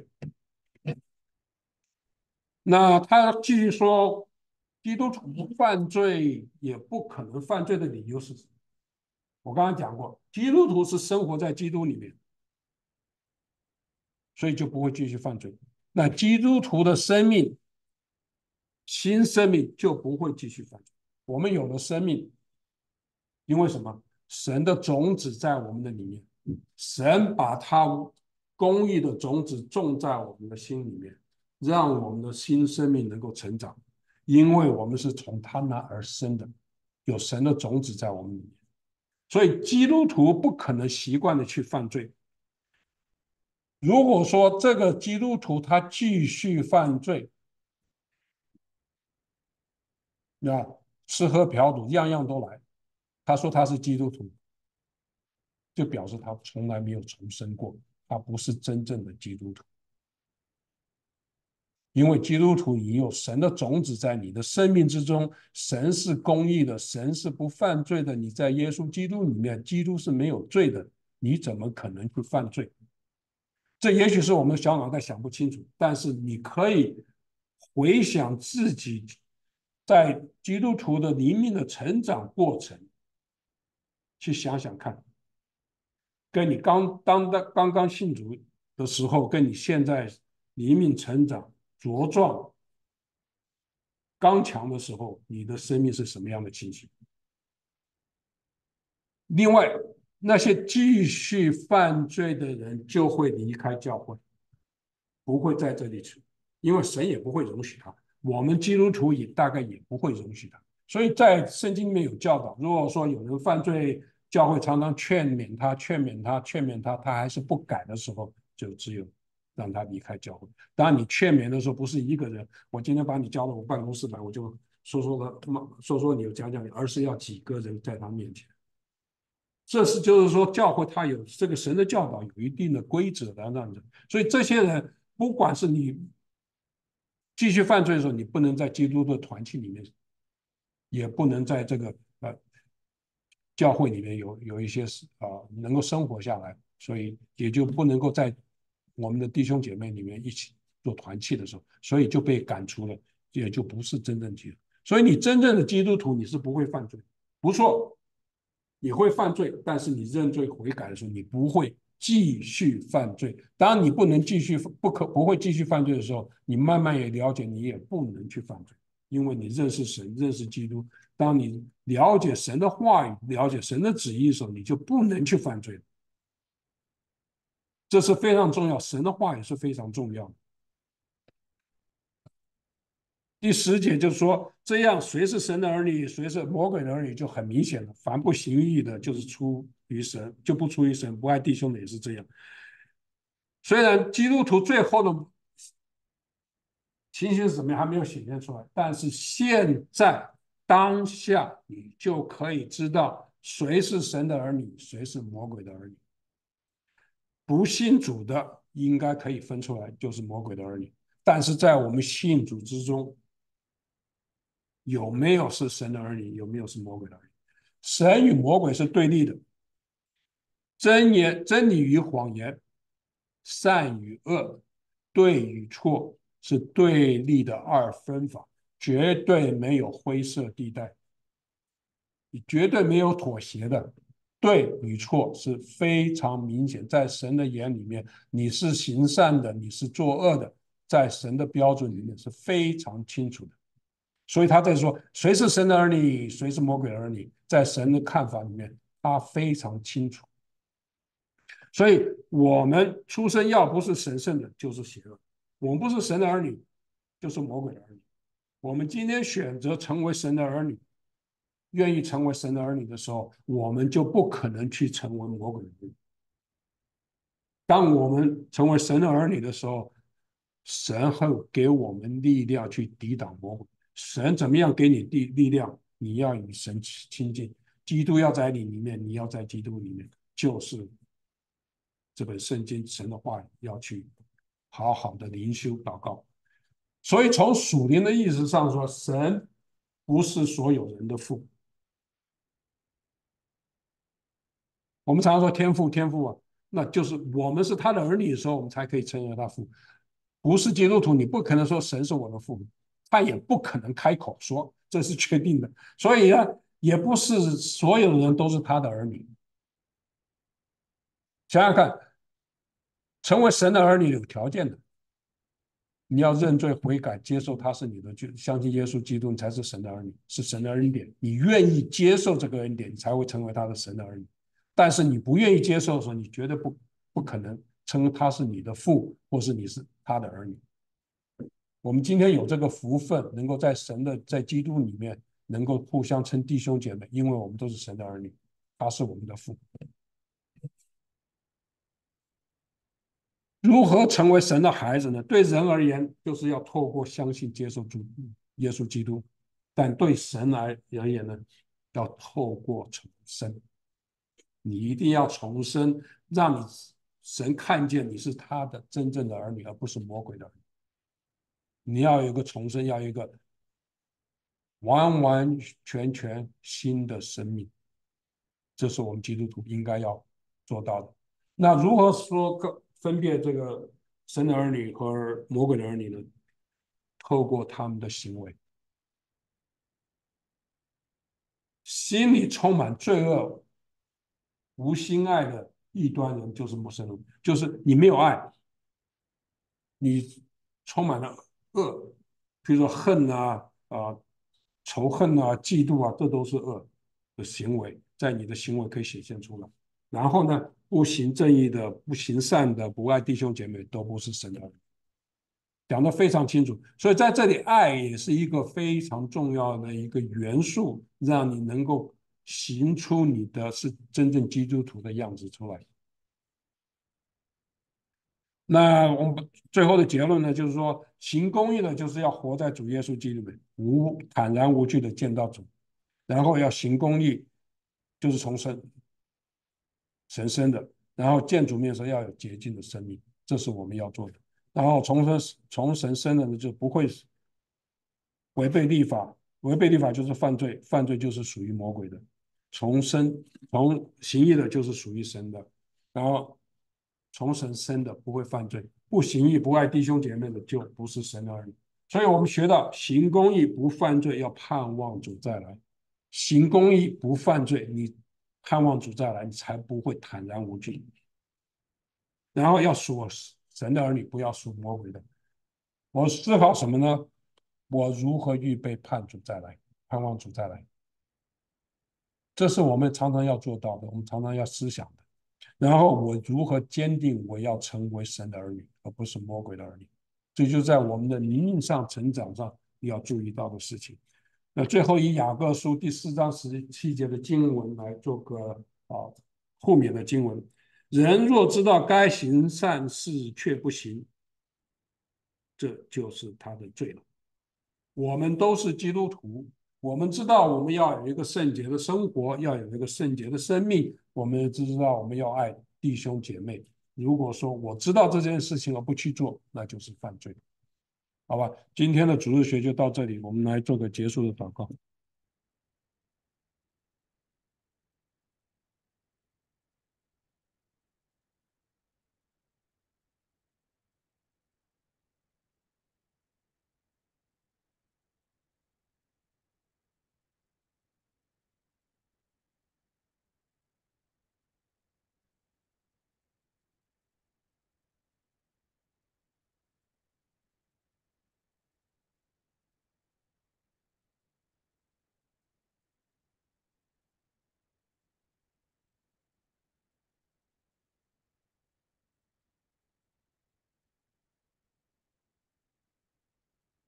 那他继续说，基督徒不犯罪也不可能犯罪的理由是什么？我刚刚讲过，基督徒是生活在基督里面，所以就不会继续犯罪。那基督徒的生命，新生命就不会继续犯罪。我们有了生命，因为什么？神的种子在我们的里面，神把他公义的种子种在我们的心里面，让我们的新生命能够成长。因为我们是从他那而生的，有神的种子在我们里面，所以基督徒不可能习惯的去犯罪。如果说这个基督徒他继续犯罪，那吃喝嫖赌样样都来，他说他是基督徒，就表示他从来没有重生过，他不是真正的基督徒。因为基督徒你有神的种子在你的生命之中，神是公义的，神是不犯罪的，你在耶稣基督里面，基督是没有罪的，你怎么可能去犯罪？这也许是我们小脑袋想不清楚，但是你可以回想自己在基督徒的灵命的成长过程，去想想看，跟你刚当的刚刚信主的时候，跟你现在灵命成长茁壮刚强的时候，你的生命是什么样的情形？另外，那些继续犯罪的人就会离开教会，不会在这里吃，因为神也不会容许他，我们基督徒也大概也不会容许他。所以在圣经里面有教导，如果说有人犯罪，教会常常劝勉他、劝勉他、劝勉他，他还是不改的时候，就只有让他离开教会。当然，你劝勉的时候不是一个人，我今天把你叫到我办公室来，我就说说了，说说你，讲讲你，而是要几个人在他面前。这是就是说，教会它有这个神的教导，有一定的规则的，让人。所以这些人，不管是你继续犯罪的时候，你不能在基督的团体里面，也不能在这个呃教会里面有有一些啊、呃、能够生活下来，所以也就不能够在我们的弟兄姐妹里面一起做团契的时候，所以就被赶出了，也就不是真正基督。所以你真正的基督徒，你是不会犯罪，不错，你会犯罪，但是你认罪悔改的时候，你不会继续犯罪。当你不能继续不可不会继续犯罪的时候，你慢慢也了解，你也不能去犯罪，因为你认识神，认识基督。当你了解神的话语，了解神的旨意的时候，你就不能去犯罪了。这是非常重要，神的话语是非常重要的。第十节就是说，这样谁是神的儿女，谁是魔鬼的儿女，就很明显了。凡不行义的，就是出于神，就不出于神；不爱弟兄的也是这样。虽然基督徒最后的情形是怎么样还没有显现出来，但是现在当下你就可以知道谁是神的儿女，谁是魔鬼的儿女。不信主的应该可以分出来，就是魔鬼的儿女。但是在我们信主之中，有没有是神的儿女，有没有是魔鬼的儿女？神与魔鬼是对立的，真言、真理与谎言，善与恶，对与错是对立的二分法，绝对没有灰色地带，你绝对没有妥协的。对与错是非常明显，在神的眼里面，你是行善的，你是作恶的，在神的标准里面是非常清楚的。所以他在说谁是神的儿女，谁是魔鬼的儿女，在神的看法里面，他非常清楚。所以我们出生要不是神圣的，就是邪恶；我们不是神的儿女，就是魔鬼的儿女。我们今天选择成为神的儿女，愿意成为神的儿女的时候，我们就不可能去成为魔鬼的儿女。当我们成为神的儿女的时候，神会给我们力量去抵挡魔鬼。神怎么样给你力力量？你要与神亲近，基督要在你里面，你要在基督里面，就是这本圣经神的话要去好好的灵修祷告。所以从属灵的意思上说，神不是所有人的父。我们常常说天父天父啊，那就是我们是他的儿女的时候，我们才可以称为他父。不是基督徒，你不可能说神是我的父，他也不可能开口说，这是确定的。所以呢，也不是所有的人都是他的儿女。想想看，成为神的儿女有条件的，你要认罪悔改，接受他是你的，就相信耶稣基督，你才是神的儿女，是神的恩典。你愿意接受这个恩典，你才会成为他的神的儿女。但是你不愿意接受的时候，你绝对不不可能称他是你的父，或是你是他的儿女。我们今天有这个福分，能够在神的在基督里面，能够互相称弟兄姐妹，因为我们都是神的儿女，他是我们的父。如何成为神的孩子呢？对人而言，就是要透过相信接受主耶稣基督；但对神来而言呢，要透过重生。你一定要重生，让你神看见你是他的真正的儿女，而不是魔鬼的儿女。你要有一个重生，要有一个完完全全新的生命，这是我们基督徒应该要做到的。那如何说分辨这个神的儿女和魔鬼的儿女呢？透过他们的行为， 心里充满罪恶、无心爱的异端人就是陌生人，就是你没有爱，你充满了恶，比如说恨啊啊、仇恨啊、嫉妒啊，这都是恶的行为，在你的行为可以显现出来。然后呢，不行正义的、不行善的、不爱弟兄姐妹，都不是神的儿女，讲得非常清楚。所以在这里，爱也是一个非常重要的一个元素，让你能够行出你的是真正基督徒的样子出来。那我们最后的结论呢，就是说，行公义的，就是要活在主耶稣基督里面，无坦然无惧的见到主，然后要行公义，就是从神神生的，然后见主面的时候要有洁净的生命，这是我们要做的。然后从神从神生的呢，就不会违背律法，违背律法就是犯罪，犯罪就是属于魔鬼的。从生从行义的，就是属于神的。然后从神生的不会犯罪，不行义不爱弟兄姐妹的就不是神的儿女。所以我们学到行公义不犯罪，要盼望主再来；行公义不犯罪，你盼望主再来，你才不会坦然无惧。然后要属神的儿女，不要属魔鬼的。我思考什么呢？我如何预备盼主再来，盼望主再来？这是我们常常要做到的，我们常常要思想的。然后我如何坚定我要成为神的儿女，而不是魔鬼的儿女？这就在我们的灵命上成长上要注意到的事情。那最后以雅各书第四章十七节的经文来做个啊后面的经文：人若知道该行善事却不行，这就是他的罪了。我们都是基督徒，我们知道我们要有一个圣洁的生活，要有一个圣洁的生命，我们也知道我们要爱弟兄姐妹。如果说我知道这件事情而不去做，那就是犯罪，好吧？今天的主日学就到这里，我们来做个结束的祷告。